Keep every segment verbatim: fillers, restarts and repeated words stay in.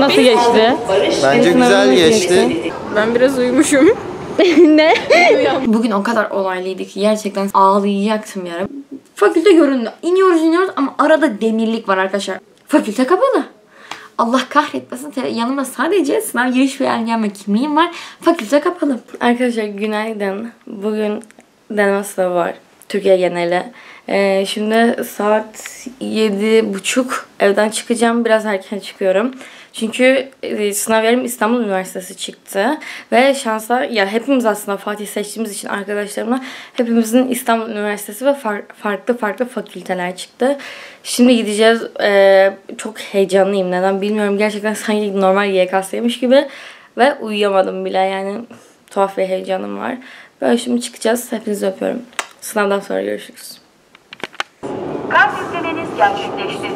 nasıl geçti? Bence güzel geçti. Ben biraz uyumuşum. Ne? Bugün o kadar olaylıydı ki gerçekten ağlayacaktım yani. Fakülte göründü. İniyoruz iniyoruz ama arada demirlik var arkadaşlar. Fakülte kapalı. Allah kahretmesin. Yanımda sadece sınav giriş ve gelme kimliğim var. Fakülte kapalı. Arkadaşlar günaydın. Bugün deneme sınavı var. Türkiye geneli. Ee, şimdi saat yedi buçuk evden çıkacağım. Biraz erken çıkıyorum. Çünkü e, sınav yerim İstanbul Üniversitesi çıktı. Ve şansa ya hepimiz aslında Fatih seçtiğimiz için arkadaşlarımla hepimizin İstanbul Üniversitesi ve far, farklı farklı fakülteler çıktı. Şimdi gideceğiz. Ee, çok heyecanlıyım. Neden bilmiyorum. Gerçekten sanki normal Y K S'ymiş gibi. Ve uyuyamadım bile yani. Tuhaf bir heyecanım var. Böyle şimdi çıkacağız. Hepinizi öpüyorum. Sınavdan sonra görüşürüz. Kart yüklemeniz gerçekleşti.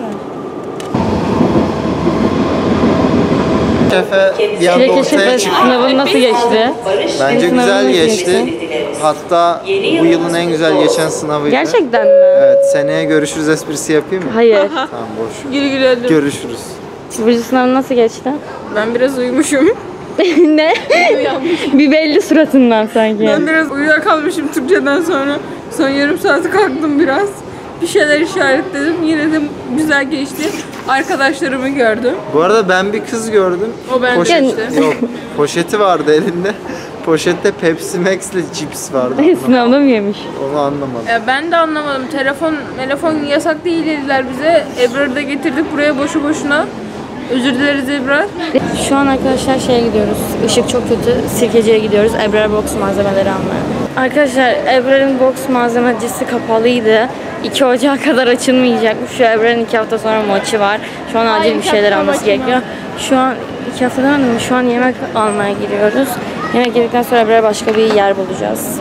Şefe bir anda ortaya çıktı. Sınavın nasıl geçti? Bence Sınavın güzel nasıl geçti. Hatta bu yılın en güzel geçen sınavıydı. Gerçekten mi? Evet, seneye görüşürüz esprisi yapayım mı? Hayır. Tamam, boş. Gülü gülü öldüm. Görüşürüz. Bu sınavın nasıl geçti? Ben biraz uyumuşum. Ne? Bir belli suratından sanki. Ben biraz uyuyakalmışım Türkçeden sonra. Son yarım saati kalktım biraz. Bir şeyler işaretledim. Yine de güzel geçti. Arkadaşlarımı gördüm. Bu arada ben bir kız gördüm. O ben Poşet, işte. Yok, poşeti vardı elinde. Poşette Pepsi Max ile cips vardı. Sınavda mı yemiş? Onu anlamadım. Ya ben de anlamadım. Telefon, telefon yasak değil dediler bize. Ebrar'ı da getirdik buraya boşu boşuna. Özür dileriz Ebrar. Şu an arkadaşlar şeye gidiyoruz. Işık çok kötü. Sirkeci'ye gidiyoruz. Ebrar box malzemeleri almaya. Arkadaşlar Ebrar'ın box malzemecisi kapalıydı. iki Ocağı kadar açılmayacakmış. Şu Ebrar'ın iki hafta sonra maçı var. Şu an acil bir şeyler alması gerekiyor. Şu an iki hafta demedim mi? Şu an yemek almaya gidiyoruz. Yemek yedikten sonra Ebrar'a başka bir yer bulacağız.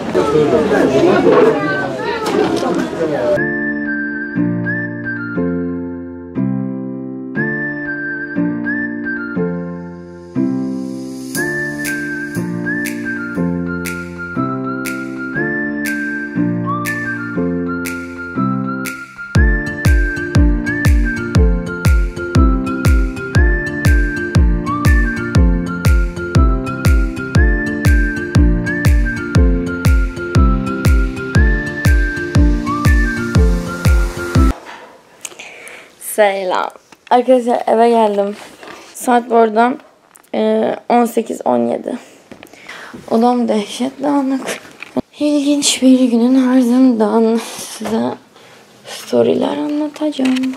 Selam. Arkadaşlar eve geldim. Saat buradan e, on sekiz on yedi. Odam dehşet dağınık. İlginç bir günün ardından size storyler anlatacağım.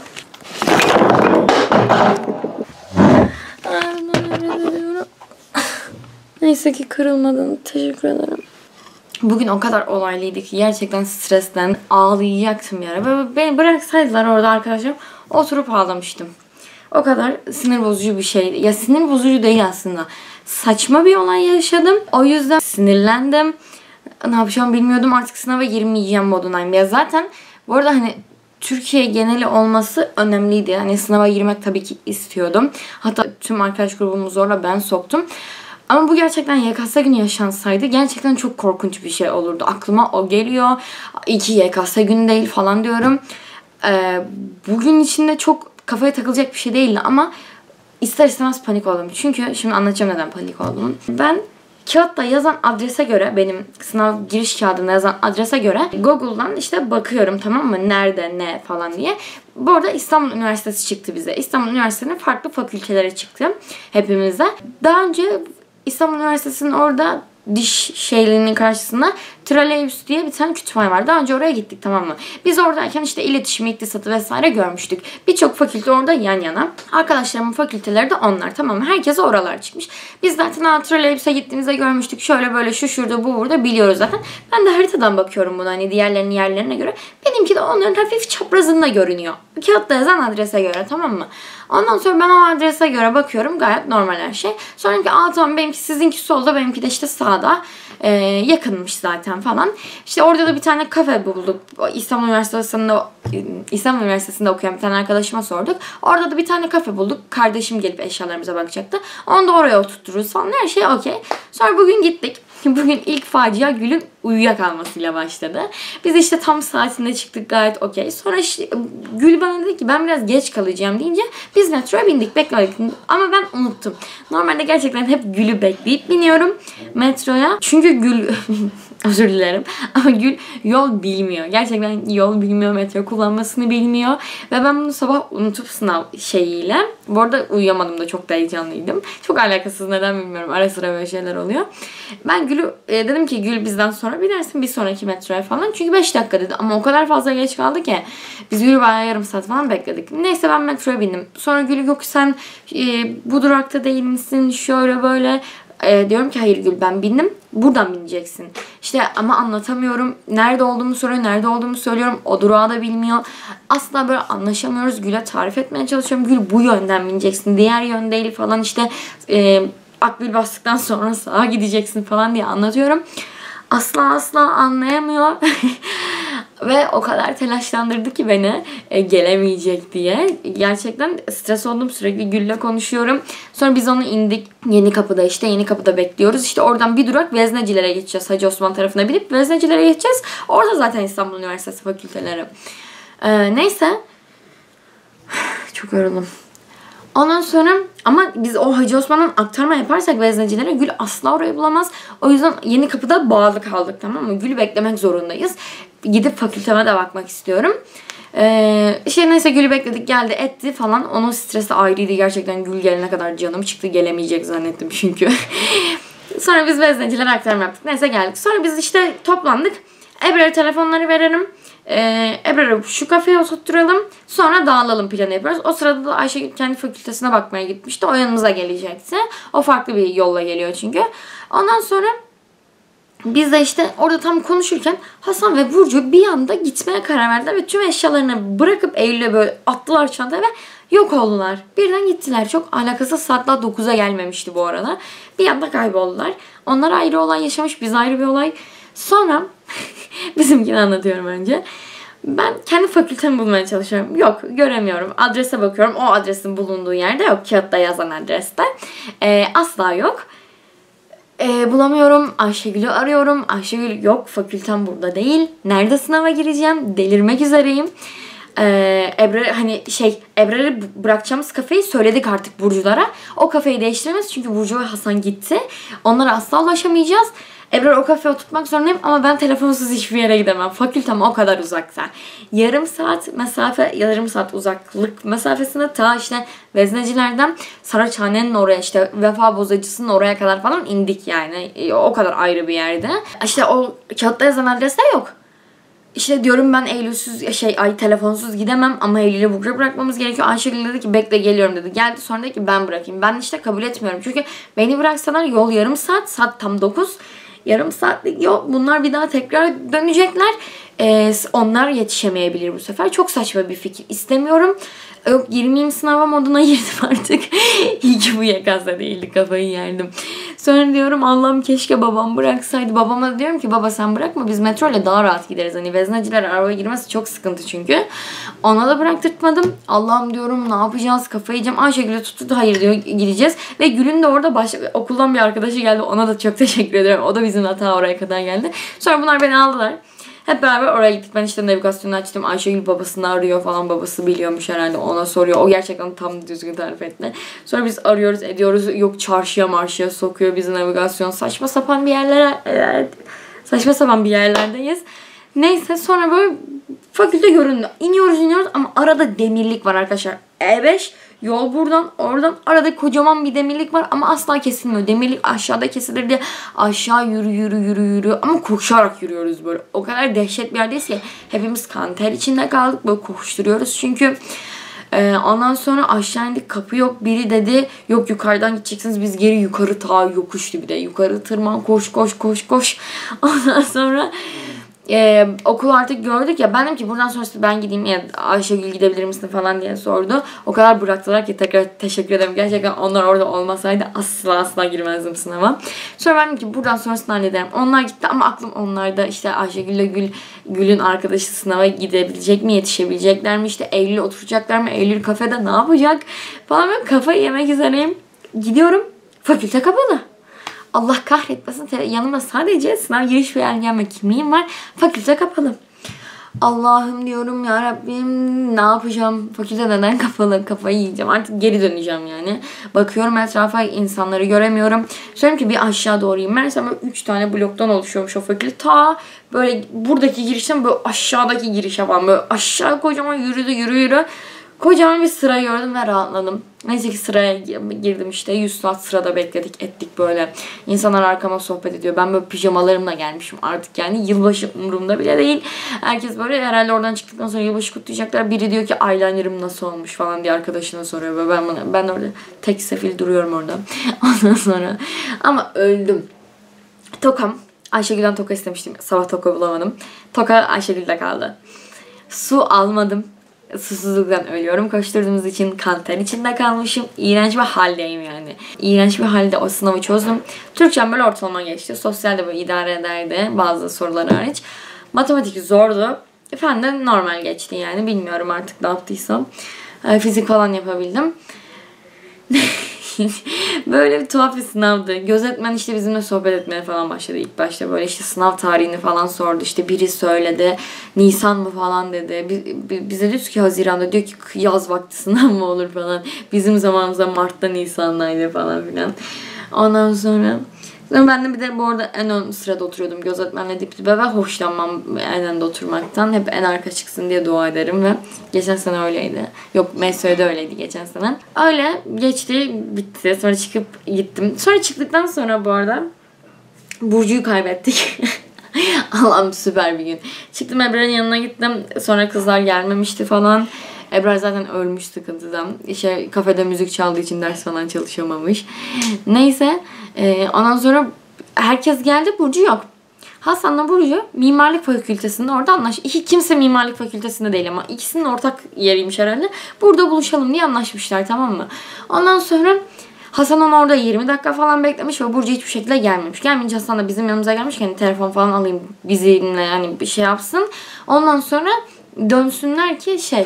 Neyse ki kırılmadın. Teşekkür ederim. Bugün o kadar olaylıydı ki gerçekten stresten ağlayacaktım yani. Böyle beni bıraksaydılar orada arkadaşlarım oturup ağlamıştım. O kadar sinir bozucu bir şeydi. Ya sinir bozucu değil aslında. Saçma bir olay yaşadım. O yüzden sinirlendim. Ne yapacağımı bilmiyordum. Artık sınava girmeyeceğim modundayım. Ya zaten bu arada hani Türkiye geneli olması önemliydi. Yani sınava girmek tabii ki istiyordum. Hatta tüm arkadaş grubumu zorla ben soktum. Ama bu gerçekten Y K S günü yaşansaydı gerçekten çok korkunç bir şey olurdu. Aklıma o geliyor. İki Y K S günü değil falan diyorum. Ee, bugün içinde çok kafaya takılacak bir şey değildi ama ister istemez panik oldum. Çünkü şimdi anlatacağım neden panik oldum. Ben kağıtta yazan adrese göre, benim sınav giriş kağıdında yazan adrese göre Google'dan işte bakıyorum, tamam mı? Nerede, ne falan diye. Bu arada İstanbul Üniversitesi çıktı bize. İstanbul Üniversitesi'nin farklı fakülteleri çıktı hepimize. Daha önce İstanbul Üniversitesi'nin orada diş şeylerinin karşısında Trolleybüs diye bir tane kütüphane var. Daha önce oraya gittik, tamam mı? Biz oradayken işte iletişim, iktisatı vesaire görmüştük. Birçok fakülte orada yan yana. Arkadaşlarımın fakülteleri de onlar, tamam mı? Herkese oralar çıkmış. Biz zaten Trolleybüs'e gittiğimizde görmüştük. Şöyle böyle şu şurada bu burada biliyoruz zaten. Ben de haritadan bakıyorum buna, hani diğerlerinin yerlerine göre. Benimki de onların hafif çaprazında görünüyor. Kağıtta yazan adrese göre, tamam mı? Ondan sonra ben o adrese göre bakıyorum. Gayet normal her şey. Sonra ki aa tamam, benimki sizinki solda, benimki de işte sağda. Ee, yakınmış zaten falan. İşte orada da bir tane kafe bulduk. İstanbul Üniversitesi'nde İstanbul Üniversitesi'nde okuyan bir tane arkadaşıma sorduk. Orada da bir tane kafe bulduk. Kardeşim gelip eşyalarımıza bakacaktı. Onu da oraya oturturuz falan. Her şey okey. Sonra bugün gittik. Bugün ilk facia Gül'ün uyuyakalmasıyla başladı. Biz işte tam saatinde çıktık, gayet okey. Sonra işte Gül bana dedi ki ben biraz geç kalacağım deyince biz metroya bindik, bekledik. Ama ben unuttum. Normalde gerçekten hep Gül'ü bekleyip biniyorum metroya. Çünkü Gül özür dilerim ama Gül yol bilmiyor. Gerçekten yol bilmiyor, metro kullanmasını bilmiyor. Ve ben bunu sabah unutup sınav şeyiyle, bu arada uyuyamadım da çok da heyecanlıydım. Çok alakasız, neden bilmiyorum. Ara sıra böyle şeyler oluyor. Ben Gül'ü e, dedim ki Gül bizden sonra binersin bir sonraki metroya falan. Çünkü beş dakika dedi ama o kadar fazla geç kaldı ki biz Gül'ü bayağı yarım saat falan bekledik. Neyse ben metroya bindim. Sonra Gül yok sen e, bu durakta değil misin, şöyle böyle. E, diyorum ki hayır Gül ben bindim, buradan bineceksin. İşte ama anlatamıyorum. Nerede olduğumu soruyor, nerede olduğumu söylüyorum. O durağı da bilmiyor. Asla böyle anlaşamıyoruz. Gül'e tarif etmeye çalışıyorum. Gül bu yönden bineceksin, diğer yön değil falan işte. E, Akbil bastıktan sonra sağa gideceksin falan diye anlatıyorum. Asla asla anlayamıyor. Ve o kadar telaşlandırdı ki beni e, gelemeyecek diye. Gerçekten stres oldum, sürekli Gül'le konuşuyorum. Sonra biz onu indik. Yenikapı'da işte Yenikapı'da bekliyoruz. İşte oradan bir durak Veznecilere geçeceğiz. Hacı Osman tarafına binip Veznecilere geçeceğiz. Orada zaten İstanbul Üniversitesi fakülteleri. Ee, neyse. Çok yoruldum. Ondan sonra ama biz o Hacı Osman'dan aktarma yaparsak veznecilere Gül asla orayı bulamaz. O yüzden Yenikapı'da bağlı kaldık, tamam mı? Gül'ü beklemek zorundayız. Gidip fakülteme de bakmak istiyorum. Ee, işte neyse Gül'ü bekledik, geldi etti falan. Onun stresi ayrıydı gerçekten. Gül gelene kadar canım çıktı, gelemeyecek zannettim çünkü. Sonra biz veznecilere aktarma yaptık. Neyse geldik. Sonra biz işte toplandık. Ebrar'a telefonları verelim. Ee, Ebrar'ı şu kafeye oturtturalım. Sonra dağılalım planı yapıyoruz. O sırada da Ayşegül kendi fakültesine bakmaya gitmişti. O yanımıza gelecekti. O farklı bir yolla geliyor çünkü. Ondan sonra biz de işte orada tam konuşurken Hasan ve Burcu bir anda gitmeye karar verdiler ve tüm eşyalarını bırakıp Eylül'e böyle attılar çantaya ve yok oldular. Birden gittiler. Çok alakasız, saat daha dokuza gelmemişti bu arada. Bir anda kayboldular. Onlar ayrı olay yaşamış, biz ayrı bir olay. Sonra bizimkini anlatıyorum önce. Ben kendi fakültemi bulmaya çalışıyorum. Yok, göremiyorum. Adrese bakıyorum. O adresin bulunduğu yerde yok. Kağıtta yazan adreste. Ee, asla yok. Ee, bulamıyorum. Ayşegül'ü arıyorum. Ayşegül yok. Fakültem burada değil. Nerede sınava gireceğim? Delirmek üzereyim. Ee, Ebrar hani şey Ebrar'ı bırakacağımız kafeyi söyledik artık Burculara. O kafeyi değiştiremez çünkü Burcu ve Hasan gitti. Onlara asla ulaşamayacağız. Ebrar o kafeye oturtmak zorundayım ama ben telefonsuz hiçbir yere gidemem. Fakültem o kadar uzakta. Yarım saat mesafe, yarım saat uzaklık mesafesinde ta işte Veznecilerden Saraçhane'nin oraya, işte Vefa Bozacısı'nın oraya kadar falan indik yani. O kadar ayrı bir yerde. İşte o kağıtta yazan adreste yok. İşte diyorum ben Eylül'süz şey ay telefonsuz gidemem ama Eylül'ü buraya bırakmamız gerekiyor. Ayşegül dedi ki bekle geliyorum dedi. Geldi sonra dedi ki ben bırakayım. Ben işte kabul etmiyorum. Çünkü beni bıraksalar yol yarım saat. Saat tam dokuz. Yarım saatlik yol. Bunlar bir daha tekrar dönecekler. Ee, onlar yetişemeyebilir bu sefer. Çok saçma bir fikir. İstemiyorum. Yok girmeyeyim sınava moduna girdim artık. İyi ki bu Y K S değildi, kafayı yerdim. Sonra diyorum Allah'ım keşke babam bıraksaydı. Babama da diyorum ki baba sen bırakma, biz metro ile daha rahat gideriz. Hani vezneciler arabaya girmesi çok sıkıntı çünkü. Ona da bıraktırtmadım. Allah'ım diyorum ne yapacağız, kafayı yiyeceğim. Ayşegül'e tuttu, hayır diyor gideceğiz. Ve Gül'ün de orada baş... okuldan bir arkadaşı geldi. Ona da çok teşekkür ederim. O da bizim hata oraya kadar geldi. Sonra bunlar beni aldılar. Hep beraber oraya gittik. Ben işte navigasyonu açtım. Ayşegül babasını arıyor falan. Babası biliyormuş herhalde. Ona soruyor. O gerçekten tam düzgün tarif etti. Sonra biz arıyoruz ediyoruz. Yok çarşıya marşıya sokuyor bizi navigasyon. Saçma sapan bir yerlere saçma sapan bir yerlerdeyiz. Neyse sonra böyle fakülte göründü. İniyoruz iniyoruz ama arada demirlik var arkadaşlar. E beş yol buradan oradan arada kocaman bir demirlik var ama asla kesilmiyor. Demirlik aşağıda kesilir diye aşağı yürü yürü yürü yürü ama koşarak yürüyoruz böyle. O kadar dehşet bir yerdeyiz ki hepimiz kan ter içinde kaldık, böyle koşturuyoruz çünkü. Ee, ondan sonra aşağı indik, kapı yok. Biri dedi yok yukarıdan gideceksiniz, biz geri yukarı ta yokuştu bir de. Yukarı tırman koş koş koş koş. Ondan sonra Ee, okulu artık gördük ya, ben dedim ki buradan sonrası ben gideyim ya Ayşegül gidebilir misin falan diye sordu. O kadar bıraktılar ki tekrar teşekkür ederim. Gerçekten onlar orada olmasaydı asla asla girmezdim sınava. Sonra ben dedim ki buradan sonrasını hallederim. Onlar gitti ama aklım onlarda, işte Ayşegül'le Gül, Gül'ün arkadaşı sınava gidebilecek mi, yetişebilecekler mi, işte Eylül oturacaklar mı, Eylül kafede ne yapacak falan, ben kafayı yemek üzereyim. Gidiyorum, fakülte kapalı. Allah kahretmesin. Yanımda sadece sınav giriş belgem ve kimliğim var. Fakülte kapalı. Allah'ım diyorum ya Rabbim, ne yapacağım? Fakülte neden kapalı? Kafayı yiyeceğim. Artık geri döneceğim yani. Bakıyorum etrafa, insanları göremiyorum. Söyleyeyim ki bir aşağı doğruyum. Meğersem böyle üç tane bloktan oluşuyormuş o fakülte. Ta böyle buradaki girişten böyle aşağıdaki girişe falan. Böyle aşağı kocaman yürüdü yürü yürü. Kocaman bir sıra gördüm ve rahatladım. Neyse ki sıraya girdim işte. yüz saat sırada bekledik ettik böyle. İnsanlar arkama sohbet ediyor. Ben böyle pijamalarımla gelmişim artık yani. Yılbaşı umurumda bile değil. Herkes böyle herhalde oradan çıktıktan sonra yılbaşı kutlayacaklar. Biri diyor ki eyelinerım nasıl olmuş falan diye arkadaşına soruyor. Ve ben, bana, ben orada tek sefil duruyorum orada. Ondan sonra. Ama öldüm. Tokam. Ayşegül'den toka istemiştim. Sabah toka bulamadım. Toka Ayşegül'de kaldı. Su almadım. Susuzluktan ölüyorum. Koşturduğumuz için kanter içinde kalmışım. İğrenç bir haldeyim yani. İğrenç bir halde o sınavı çözdüm. Türkçem böyle ortalama geçti. Sosyal de böyle idare ederdi. Bazı sorular hariç. Matematik zordu. Fen de normal geçti yani. Bilmiyorum artık ne yaptıysam. Fizik falan yapabildim. Böyle bir tuhaf bir sınavdı. Gözetmen işte bizimle sohbet etmeye falan başladı ilk başta. Böyle işte sınav tarihini falan sordu. İşte biri söyledi. Nisan mı falan dedi. Bize diyoruz ki Haziran'da, diyor ki yaz vakti sınav mı olur falan. Bizim zamanımızda Mart'ta Nisan'daydı falan filan. Ondan sonra ben de bir de bu arada en ön sırada oturuyordum. Gözetmenle dip dibe ve hoşlanmam en önde oturmaktan. Hep en arka çıksın diye dua ederim ve geçen sene öyleydi. Yok, M S Ö'de öyleydi geçen sene. Öyle geçti, bitti. Sonra çıkıp gittim. Sonra çıktıktan sonra bu arada Burcu'yu kaybettik. Allah'ım süper bir gün. Çıktım, Ebrar'ın yanına gittim. Sonra kızlar gelmemişti falan. Ebrar zaten ölmüş sıkıntıdan. İşte kafede müzik çaldığı için ders falan çalışamamış. Neyse. E, ondan sonra herkes geldi. Burcu yok. Hasan'la Burcu mimarlık fakültesinde orada anlaş. İki kimse mimarlık fakültesinde değil ama ikisinin ortak yeriymiş herhalde. Burada buluşalım diye anlaşmışlar, tamam mı? Ondan sonra Hasan onu orada yirmi dakika falan beklemiş ve Burcu hiçbir şekilde gelmemiş. Gelmeyince Hasan da bizim yanımıza gelmiş. Yani telefon falan alayım bizimle, yani bir şey yapsın. Ondan sonra dönsünler ki şey...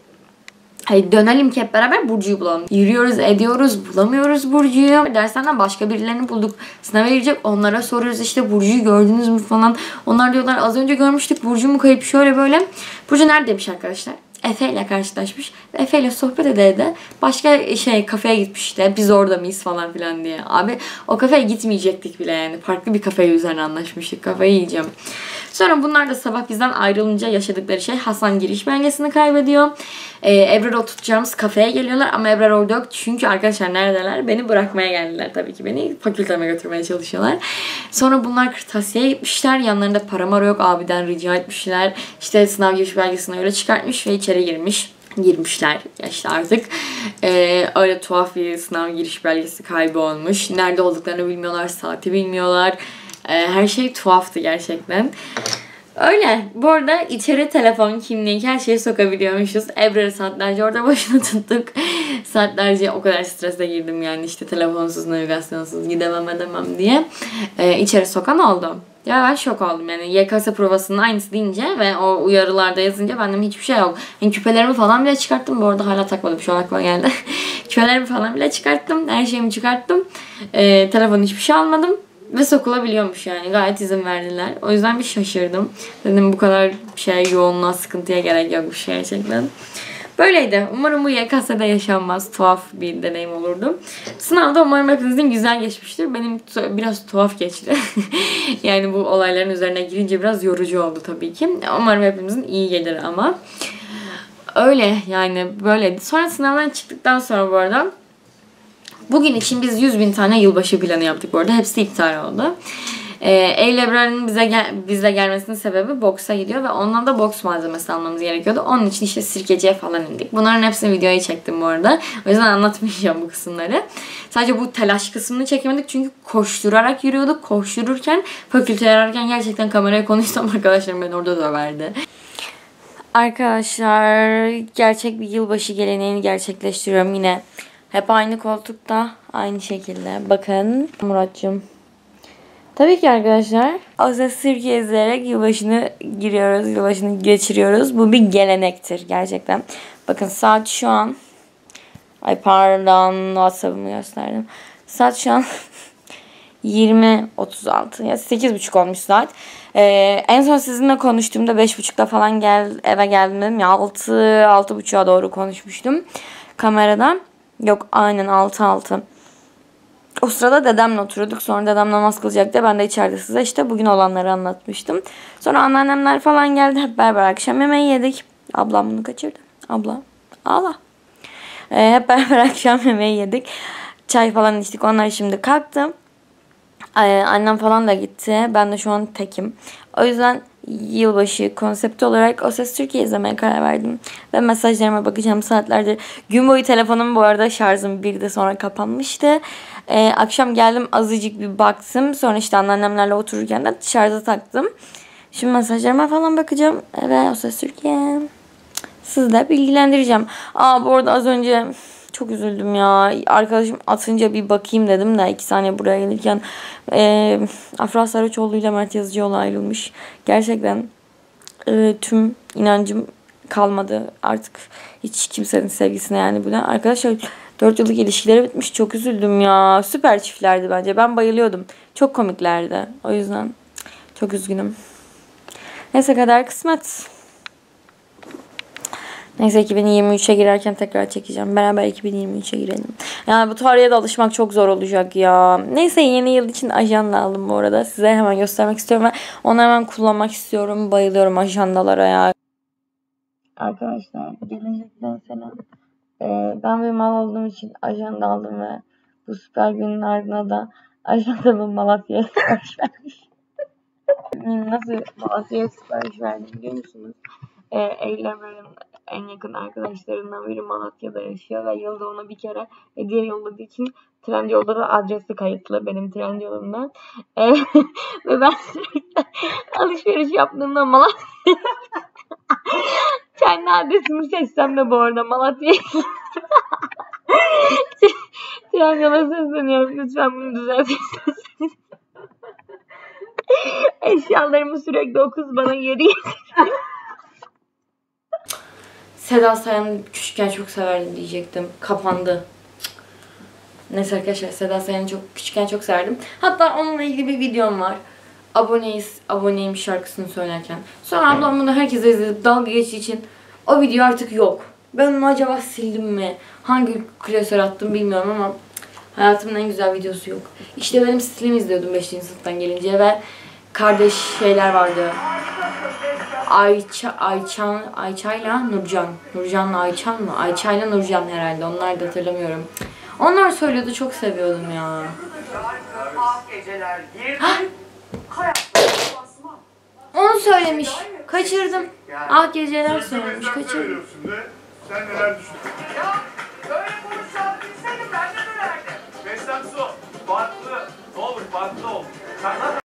Hayır, dönelim ki hep beraber Burcu'yu bulalım. Yürüyoruz, ediyoruz, bulamıyoruz Burcu'yu. Derslerden başka birilerini bulduk. Sınava girecek, onlara soruyoruz işte Burcu'yu gördünüz mü falan. Onlar diyorlar az önce görmüştük, Burcu mu kayıp, şöyle böyle. Burcu neredeymiş arkadaşlar? Efe ile karşılaşmış. Efe ile sohbet ede ede başka şey kafeye gitmiş işte. Biz orada mıyız falan filan diye. Abi o kafeye gitmeyecektik bile yani. Farklı bir kafeye üzerine anlaşmıştık. Kafayı yiyeceğim. Sonra bunlar da sabah bizden ayrılınca yaşadıkları şey, Hasan giriş belgesini kaybediyor. Ee, Ebrar oturtacağımız kafeye geliyorlar ama Ebrar orada yok. Çünkü arkadaşlar neredeler? Beni bırakmaya geldiler tabii ki. Beni fakülteme götürmeye çalışıyorlar. Sonra bunlar kırtasiyeye gitmişler. Yanlarında para mara yok. Abiden rica etmişler. İşte sınav giriş belgesini öyle çıkartmış ve içeri girmiş. Girmişler işte artık. Ee, öyle tuhaf bir sınav giriş belgesi kaybı olmuş. Nerede olduklarını bilmiyorlar. Saati bilmiyorlar. Ee, her şey tuhaftı gerçekten. Öyle. Bu arada içeri telefon, kimlik, her şeyi sokabiliyormuşuz. Ebrar'ı saatlerce orada başına tuttuk. Saatlerce o kadar strese girdim yani işte telefonsuz, navigasyonsuz gidemem edemem diye. Ee, içeri sokan oldu. Ya ben şok oldum yani Y K S provasının aynısı deyince ve o uyarılarda yazınca benden hiçbir şey yok. Yani küpelerimi falan bile çıkarttım. Bu arada hala takmadım, şu an aklıma geldi. Küpelerimi falan bile çıkarttım. Her şeyimi çıkarttım. Ee, telefonu hiçbir şey almadım. Ve sokulabiliyormuş yani. Gayet izin verdiler. O yüzden bir şaşırdım. Dedim bu kadar şey yoğunluğa, sıkıntıya gerek yokmuş gerçekten. Böyleydi. Umarım bu Y K S'de yaşanmaz. Tuhaf bir deneyim olurdu. Sınavda umarım hepinizin güzel geçmiştir. Benim biraz tuhaf geçti. Yani bu olayların üzerine girince biraz yorucu oldu tabii ki. Umarım hepimizin iyi gelir ama. Öyle yani böyleydi. Sonra sınavdan çıktıktan sonra bu arada bugün için biz yüz bin tane yılbaşı planı yaptık bu arada. Hepsi iptal oldu. Ee, Eylül Ebrar'ın bize gel bizle gelmesinin sebebi boksa gidiyor ve ondan da boks malzemesi almamız gerekiyordu. Onun için işte sirkeciye falan indik. Bunların hepsini videoya çektim bu arada. O yüzden anlatmayacağım bu kısımları. Sadece bu telaş kısmını çekemedik çünkü koşturarak yürüyorduk. Koştururken, fakülteye ararken gerçekten kameraya konuşsam arkadaşlarım beni orada döverdi. Arkadaşlar gerçek bir yılbaşı geleneğini gerçekleştiriyorum yine. Hep aynı koltukta, aynı şekilde. Bakın Muratcığım. Tabii ki arkadaşlar. O ses sirke izleyerek yılbaşını giriyoruz, yılbaşını geçiriyoruz. Bu bir gelenektir gerçekten. Bakın saat şu an... Ay pardon, WhatsApp'ımı gösterdim. Saat şu an yirmi otuz altı ya sekiz buçuk olmuş saat. Ee, en son sizinle konuştuğumda beş buçukta falan gel, eve geldim dedim ya altı altı buçuğa doğru konuşmuştum kameradan. Yok aynen altı altı. O sırada dedemle oturuyorduk. Sonra dedem namaz kılacaktı. Ben de içeride size işte bugün olanları anlatmıştım. Sonra anneannemler falan geldi. Hep beraber akşam yemeği yedik. Ablam bunu kaçırdı. Abla. Ağla. Ee, hep beraber akşam yemeği yedik. Çay falan içtik. Onlar şimdi kalktı. Ee, annem falan da gitti. Ben de şu an tekim. O yüzden yılbaşı konsepti olarak O Ses Türkiye izlemeye karar verdim. Ve mesajlarıma bakacağım saatlerdir. Gün boyu telefonum bu arada şarjım bir de sonra kapanmıştı. Ee, akşam geldim azıcık bir baktım. Sonra işte anneannemlerle otururken de şarja taktım. Şimdi mesajlarıma falan bakacağım. Evet O Ses Türkiye. Sizle bilgilendireceğim. Aa bu arada az önce çok üzüldüm ya. Arkadaşım atınca bir bakayım dedim de iki saniye buraya gelirken e, Afra Saraçoğlu ile Mert Yazıcıoğlu ayrılmış. Gerçekten e, tüm inancım kalmadı artık hiç kimsenin sevgisine yani buna. Arkadaşlar dört yıllık ilişkileri bitmiş. Çok üzüldüm ya. Süper çiftlerdi bence. Ben bayılıyordum. Çok komiklerdi. O yüzden çok üzgünüm. Neyse kadar kısmet. Neyse iki bin yirmi üçe girerken tekrar çekeceğim. Beraber iki bin yirmi üçe girelim. Yani bu tarihe de alışmak çok zor olacak ya. Neyse yeni yıl için ajanda aldım bu arada. Size hemen göstermek istiyorum ve onu hemen kullanmak istiyorum. Bayılıyorum ajandalara ya. Arkadaşlar gelecekten selam. Ee, ben bir mal olduğum için ajanda aldım ve bu süper günün ardına da ajandamı Malatya'ya sipariş vermiş. Nasıl Malatya'ya sipariş verdim biliyor musunuz? Ee, Eylemlerin en yakın arkadaşlarından biri Malatya'da yaşıyor ve yılda ona bir kere hediye yolladığı için Trendyol'da da adresi kayıtlı benim Trendyol'umdan. Ee, ve ben sürekli alışveriş yaptığımda Malatya'ya kendi adresimi seçsem de bu arada Malatya'ya Trendyol'a sesleniyorum. Lütfen bunu düzeltirseniz. Eşyalarımı sürekli o kız bana geri getiriyor. Seda Sayan'ı küçükken çok severdim diyecektim. Kapandı. Neyse arkadaşlar Seda Sayan'ı çok küçükken çok severdim. Hatta onunla ilgili bir videom var. Aboneyiz, aboneyim şarkısını söylerken. Sonra ablam bunu herkese izledip dalga geçtiği için o video artık yok. Ben onu acaba sildim mi? Hangi klasör attım bilmiyorum ama hayatımın en güzel videosu yok. İşte benim stilimi izliyordum beşinci sınıftan gelince ve kardeş şeyler vardı. Ayça, Ayçan, Ayça'yla Nurcan. Nurcan'la Ayçan mı? Ayça'yla Nurcan herhalde. Onlar da hatırlamıyorum. Onlar söylüyordu. Çok seviyordum ya. Onu söylemiş. Kaçırdım. Ah geceler söylemiş. Kaçırdım. Sen neler düşünüyorsun? Ya böyle konuşacağını bilseydim ben de dönerdim. Beş dakika farklı. Ne olur farklı ol. Sen